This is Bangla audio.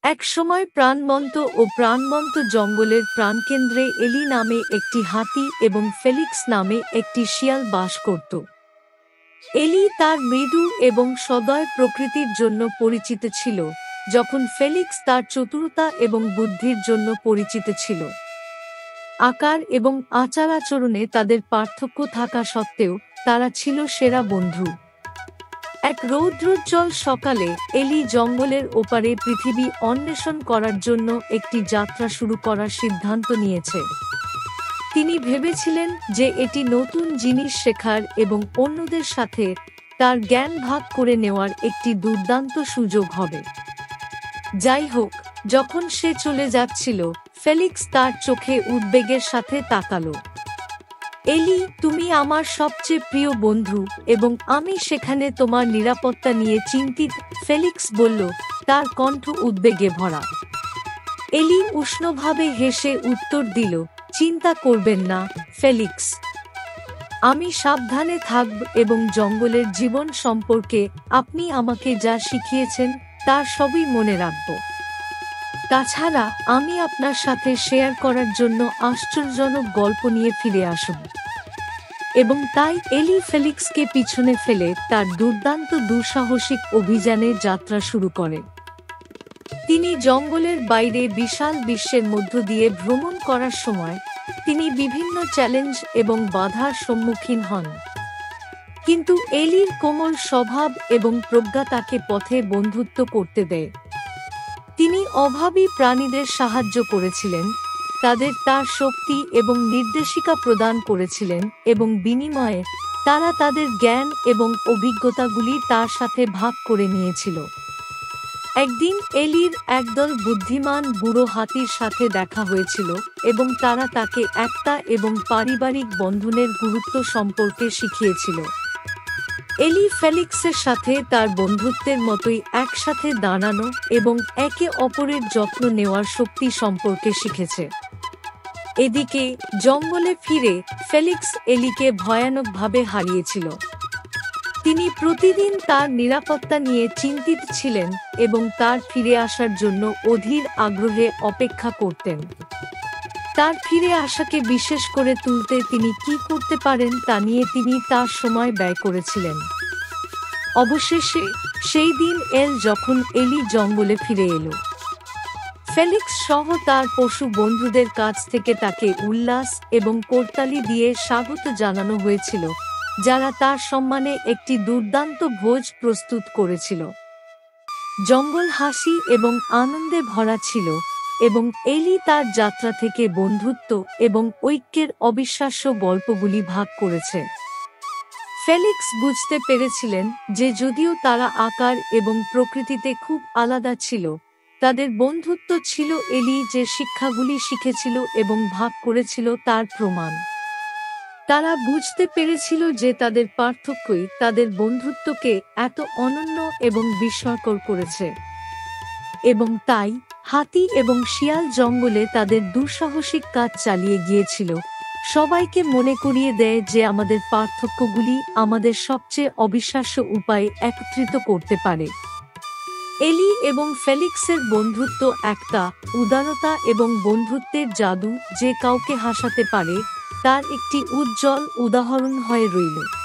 একসময় প্রাণবন্ত ও প্রাণবন্ত জঙ্গলের প্রাণকেন্দ্রে এলি নামে একটি হাতি এবং ফেলিক্স নামে একটি শিয়াল বাস করত। এলি তার মৃদু এবং সদয় প্রকৃতির জন্য পরিচিত ছিল, যখন ফেলিক্স তার চতুরতা এবং বুদ্ধির জন্য পরিচিত ছিল। আকার এবং আচার-আচরণে তাদের পার্থক্য থাকা সত্ত্বেও তারা ছিল সেরা বন্ধু। এক রৌদ্রোজ্জ্বল সকালে এলি জঙ্গলের ওপারে পৃথিবী অন্বেষণ করার জন্য একটি যাত্রা শুরু করার সিদ্ধান্ত নিয়েছে। তিনি ভেবেছিলেন যে এটি নতুন জিনিস শেখার এবং অন্যদের সাথে তার জ্ঞান ভাগ করে নেওয়ার একটি দুর্দান্ত সুযোগ হবে। যাই হোক, যখন সে চলে যাচ্ছিল, ফেলিক্স তার চোখে উদ্বেগের সাথে তাকালো। এলি, তুমি আমার সবচেয়ে প্রিয় বন্ধু এবং আমি সেখানে তোমার নিরাপত্তা নিয়ে চিন্তিত, ফেলিক্স বলল, তার কণ্ঠ উদ্বেগে ভরা। এলি উষ্ণভাবে হেসে উত্তর দিল, চিন্তা করবেন না, ফেলিক্স। আমি সাবধানে থাকব এবং জঙ্গলের জীবন সম্পর্কে আপনি আমাকে যা শিখিয়েছেন তার সবই মনে রাখব। তাছাড়া আমি আপনার সাথে শেয়ার করার জন্য আশ্চর্যজনক গল্প নিয়ে ফিরে আসব। এবং তাই এলি ফেলিক্সকে পিছনে ফেলে তার দুর্দান্ত দুঃসাহসিক অভিযানে যাত্রা শুরু করে। তিনি জঙ্গলের বাইরে বিশাল বিশ্বের মধ্য দিয়ে ভ্রমণ করার সময় তিনি বিভিন্ন চ্যালেঞ্জ এবং বাধার সম্মুখীন হন। কিন্তু এলির কোমল স্বভাব এবং প্রজ্ঞা তাকে পথে বন্ধুত্ব করতে দেয়। তিনি অভাবী প্রাণীদের সাহায্য করেছিলেন, তাদের তার শক্তি এবং নির্দেশিকা প্রদান করেছিলেন এবং বিনিময়ে তারা তাদের জ্ঞান এবং অভিজ্ঞতাগুলি তার সাথে ভাগ করে নিয়েছিল। একদিন এলির একদল বুদ্ধিমান বুড়ো হাতির সাথে দেখা হয়েছিল এবং তারা তাকে একতা এবং পারিবারিক বন্ধনের গুরুত্ব সম্পর্কে শিখিয়েছিল। এলি ফেলিক্সের সাথে তার বন্ধুত্বের মতোই একসাথে দাঁড়ানো এবং একে অপরের যত্ন নেওয়ার শক্তি সম্পর্কে শিখেছে। এদিকে জঙ্গলে ফিরে ফেলিক্স এলিকে ভয়ানকভাবে হারিয়েছিল। তিনি প্রতিদিন তার নিরাপত্তা নিয়ে চিন্তিত ছিলেন এবং তার ফিরে আসার জন্য অধীর আগ্রহে অপেক্ষা করতেন। তার ফিরে আসাকে বিশেষ করে তুলতে তিনি কি করতে পারেন তা নিয়ে তিনি তার সময় ব্যয় করেছিলেন। অবশেষে সেই দিন যখন এলি জঙ্গলে ফিরে এলো, ফেলিক্স সহ তার পশু বন্ধুদের কাছ থেকে তাকে উল্লাস এবং করতালি দিয়ে স্বাগত জানানো হয়েছিল, যারা তার সম্মানে একটি দুর্দান্ত ভোজ প্রস্তুত করেছিল। জঙ্গল হাসি এবং আনন্দে ভরা ছিল এবং এলি তার যাত্রা থেকে বন্ধুত্ব এবং ঐক্যের অবিশ্বাস্য গল্পগুলি ভাগ করেছে। ফেলিক্স বুঝতে পেরেছিলেন যে যদিও তারা আকার এবং প্রকৃতিতে খুব আলাদা ছিল, তাদের বন্ধুত্ব ছিল এলি যে শিক্ষাগুলি শিখেছিল এবং ভাগ করেছিল তার প্রমাণ। তারা বুঝতে পেরেছিল যে তাদের পার্থক্যই তাদের বন্ধুত্বকে এত অনন্য এবং বিস্ময়কর করেছে। এবং তাই হাতি এবং শিয়াল জঙ্গলে তাদের দুঃসাহসিক কাজ চালিয়ে গিয়েছিল, সবাইকে মনে করিয়ে দেয় যে আমাদের পার্থক্যগুলি আমাদের সবচেয়ে অবিশ্বাস্য উপায়ে একত্রিত করতে পারে। এলি এবং ফেলিক্সের বন্ধুত্ব একতা, উদারতা এবং বন্ধুত্বের জাদু যে কাউকে হাসাতে পারে তার একটি উজ্জ্বল উদাহরণ হয়ে রইল।